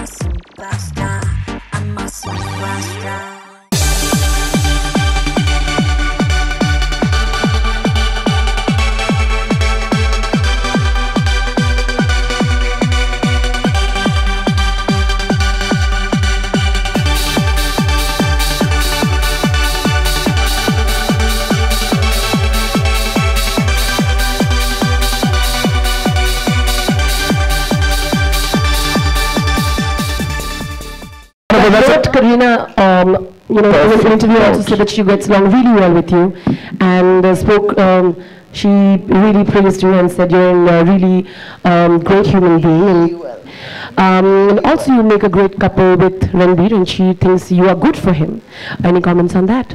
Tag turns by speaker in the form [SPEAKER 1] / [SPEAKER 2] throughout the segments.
[SPEAKER 1] superstar. I'm a superstar.
[SPEAKER 2] But Kareena, in an interview also said that she gets along really well with you, and she really praised you and said you're a really great human being. And also you make a great couple with Ranbir, and she thinks you are good for him. Any comments on that?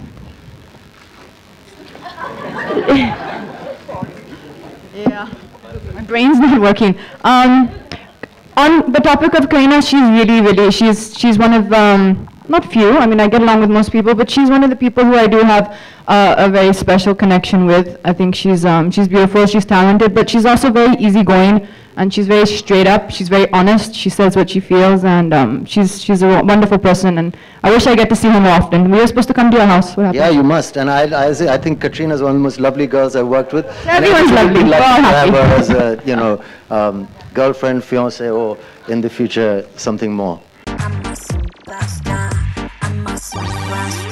[SPEAKER 3] Yeah, my brain's not working. On the topic of Kareena, she's one of, not few, I mean I get along with most people, but she's one of the people who I do have a very special connection with. I think she's beautiful, she's talented, but she's also very easygoing, and she's very straight up, she's very honest, she says what she feels, and she's a wonderful person, and I wish I get to see her more often. We were supposed to come to your house. What happened?
[SPEAKER 4] Yeah, you must, and I think Katrina is one of the most lovely girls I've worked with.
[SPEAKER 3] Everyone's lovely.
[SPEAKER 4] We're all happy to have her as a, girlfriend, fiancé, or in the future, something more.
[SPEAKER 1] I'm a superstar. I'm a superstar.